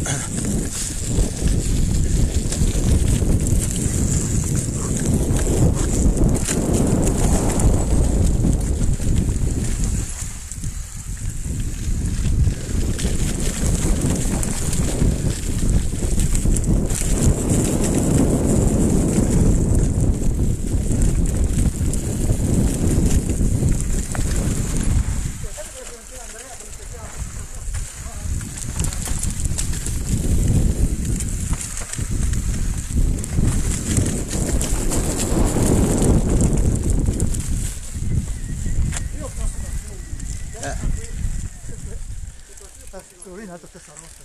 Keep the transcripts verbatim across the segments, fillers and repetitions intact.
Lì in alto questa rossa.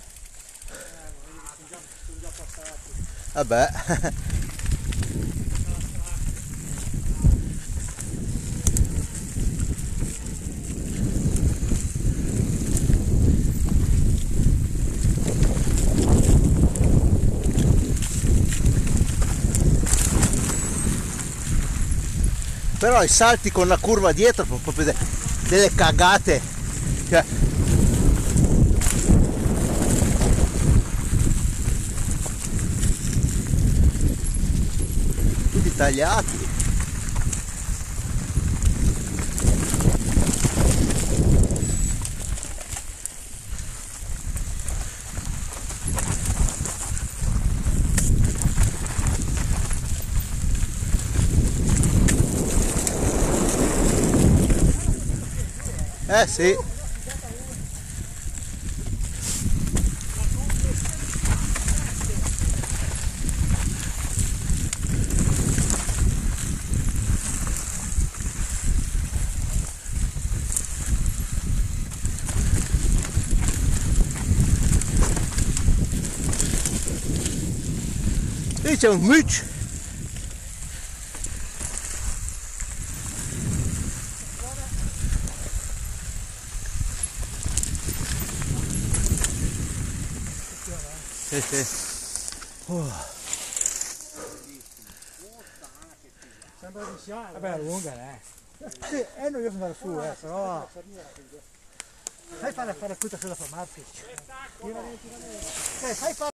Vabbè. Però i salti con la curva dietro sono proprio de delle cagate, cioè, tutti tagliati. Eh sì. Lì c'è un muccio. Sì, sì. Oh. Sembra di sciare. Vabbè, è lunga, eh. Sì, è noioso andare su, eh, però. Sai fare a fare tutta quella fermarti. Eh, sai fare